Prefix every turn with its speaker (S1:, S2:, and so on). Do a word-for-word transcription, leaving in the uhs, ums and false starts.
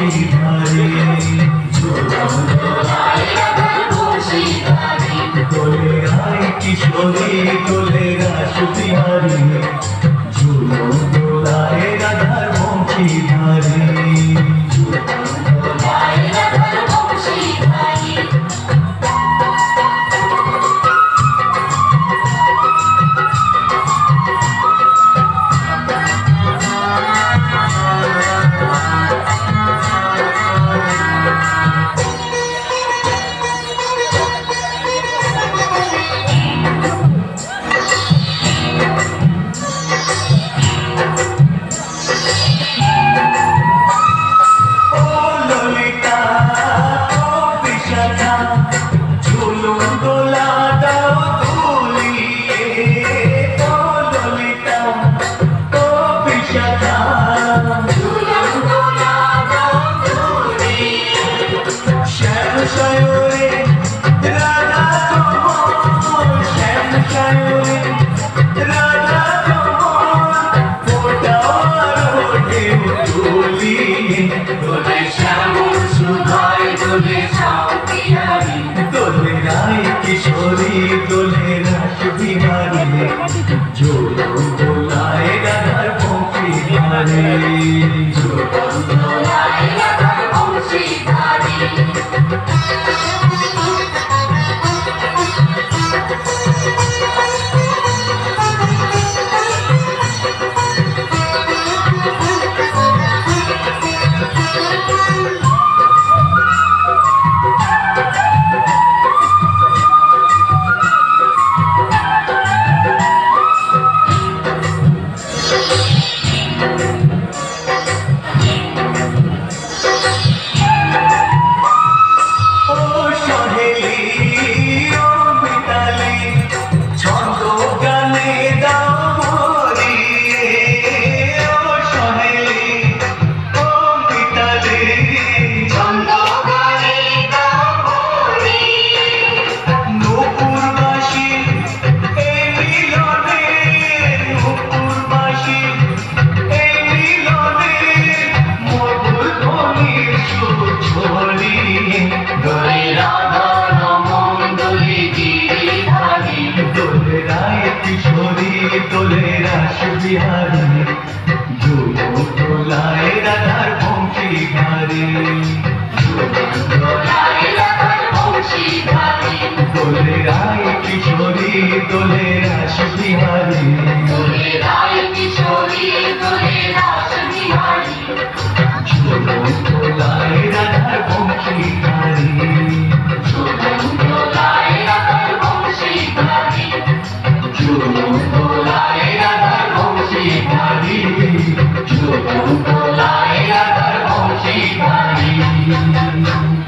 S1: বংশীধারী দোলে আয় কিশোরী দোলে রাস বিহারী ঝুলন দোলায় রাধার বংশীধারী किशोरी दोले रास बिहारी झूलन दोलाए राधार बंशीधारी झूलन दोलाए राधार बंशीधारी बिहारी झूलन दोलाए राधार बंशीधारी झूलन दोलाए राधार बंशीधारी दोले आए किशोरी दोले रास बिहारी दोले आए किशोरी दोले रास बिहारी झूलन दोलाए राधार बंशीधारी झूलन दोलाए राधार बंशीधारी झूलन दोलाए राधार बंशीधारी झूलन दोलाए राधार बंशीधारी।